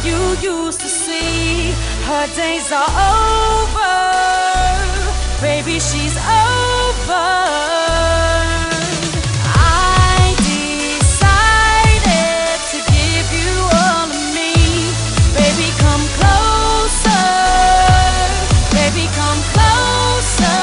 you used to see. Her days are over, baby, she's over. I decided to give you all of me. Baby, come closer. Baby, come closer.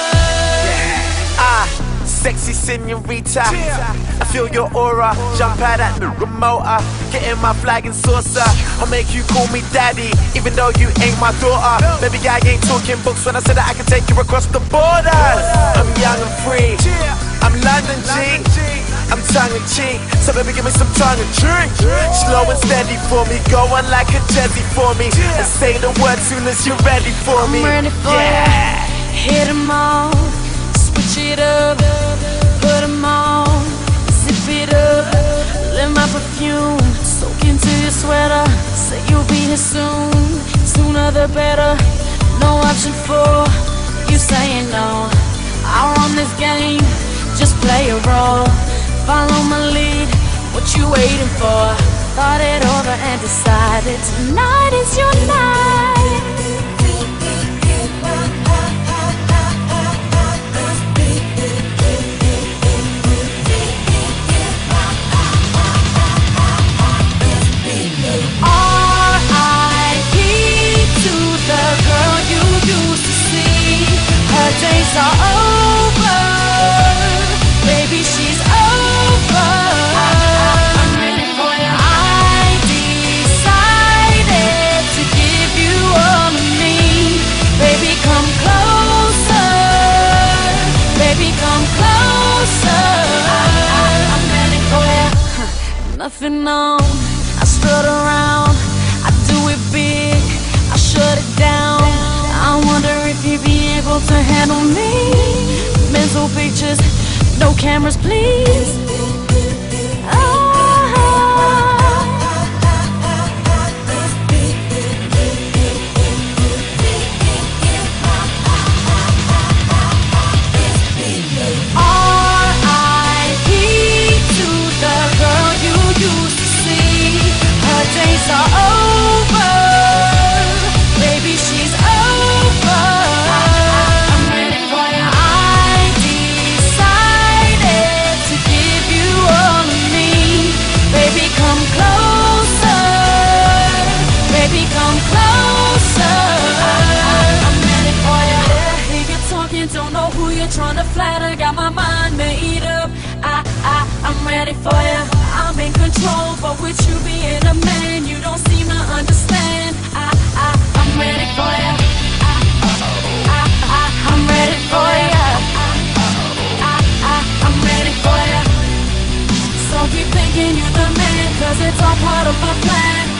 Sexy senorita, I feel your aura. Jump out at the remote, getting my flag and saucer. I'll make you call me daddy, even though you ain't my daughter. Baby, I ain't talking books when I said that I can take you across the borders. I'm young and free, I'm London G, I'm tongue in cheek, so baby give me some tongue and drink. Slow and steady for me, go on like a jazzy for me, and say the word soon as you're ready for me. I'm ready for ya. Hit 'em all, switch it up, put 'em on, zip it up. Let my perfume soak into your sweater. Say you'll be here soon, sooner the better. No option for you saying no. I run this game, just play a role. Follow my lead, what you waiting for? Thought it over and decided tonight is your night. R.I.P to the girl you used to see. Her days are over, baby, she's over. I'm ready for you. I decided to give you all of me. Baby, come closer. Baby, come closer. I'm ready for you. Nothing on, I strut around, I do it big, I shut it down. I wonder if you'd be able to handle me. Mental pictures, no cameras, please. R.I.P to the girl you used to see. Her days are over, baby, she's over. I'm ready for you. I decided to give you all of me. Baby, come closer. Baby, come closer. I'm ready for you. Hear you talking, don't know who you're trying to flatter. Got my mind made up. I'm ready for you. I'm in control, but with you being a man, you don't seem to understand. I'm ready for you. I'm ready for you. I'm ready for you. So keep thinking you're the man, 'cause it's all part of my plan.